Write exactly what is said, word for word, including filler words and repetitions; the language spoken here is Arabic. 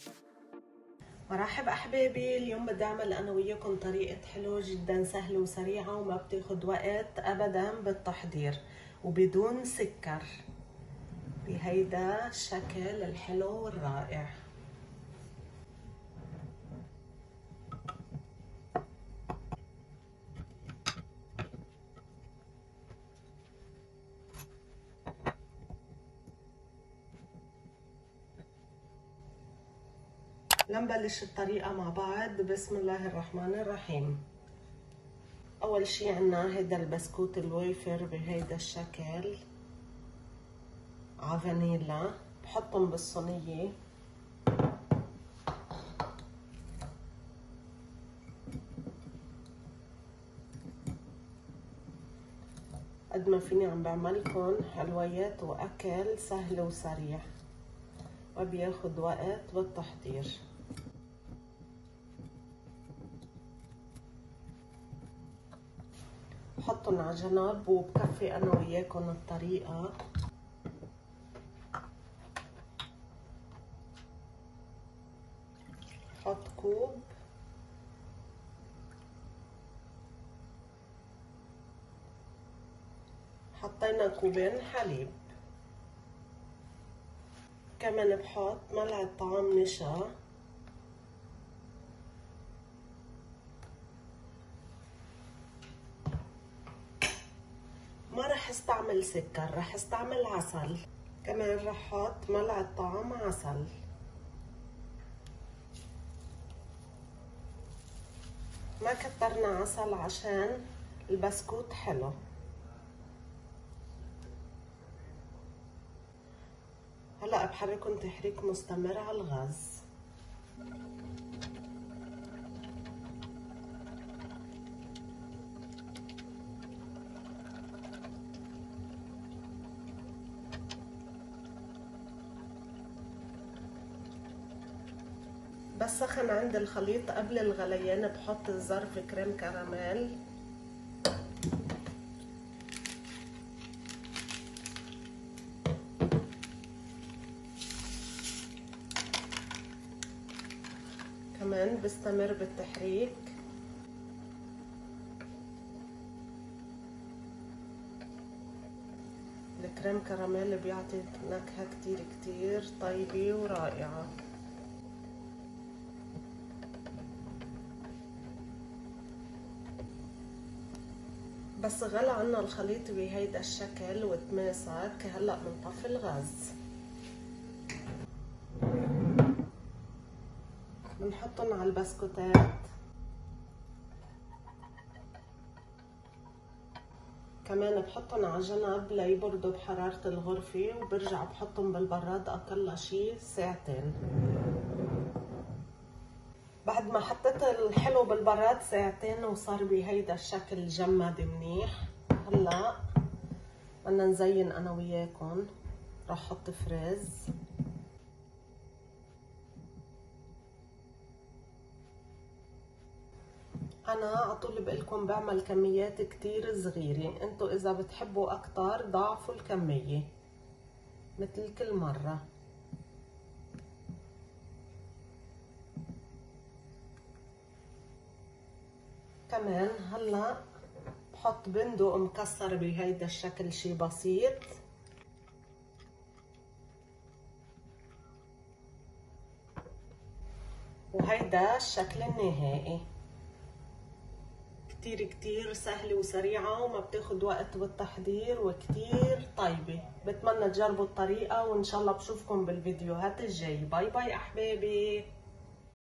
مرحب احبابي، اليوم بدي اعمل انا وياكم طريقه حلو جدا سهله وسريعه وما بتاخد وقت ابدا بالتحضير وبدون سكر بهيدا الشكل الحلو والرائع. لنبلش الطريقة مع بعض. بسم الله الرحمن الرحيم. أول شي عنا هيدا البسكوت الويفر بهيدا الشكل ع فانيلا، بحطهم بالصينية. قد ما فيني عم بعملكن حلويات وأكل سهل وسريع ما بياخد وقت بالتحضير. بحطن على جنب وبكفي انا وياكم الطريقه. بحط كوب، حطينا كوبين حليب، كمان بحط ملعقه طعام نشا، ما رح استعمل سكر، رح استعمل عسل. كمان رح احط ملعقة طعام عسل. ما كترنا عسل عشان البسكوت حلو. هلا بحركن تحريك مستمر على الغاز. بس سخن عند الخليط قبل الغليان بحط ظرف كريم كراميل. كمان بستمر بالتحريك. الكريم كراميل بيعطي نكهة كتير كتير طيبة ورائعة. بس غلى عنا الخليط بهيدا الشكل وتماسك. هلا بنطفي الغاز. بنحطن على البسكوتات. كمان بحطن على جنب ليبردوا بحرارة الغرفة، وبرجع بحطن بالبراد اقل شي ساعتين. بعد ما حطيت الحلو بالبراد ساعتين وصار بهيدا الشكل جمد منيح، هلا بدنا نزين انا وياكم. رح احط فريز. انا عطول بقلكم بعمل كميات كتير صغيرة، انتو اذا بتحبوا اكتر ضاعفوا الكمية مثل كل مرة. كمان هلا بحط بندق مكسر بهيدا الشكل شي بسيط. وهيدا الشكل النهائي. كتير كتير سهلة وسريعة وما بتاخد وقت بالتحضير وكتير طيبة. بتمنى تجربوا الطريقة وان شاء الله بشوفكم بالفيديوهات الجاي. باي باي احبابي.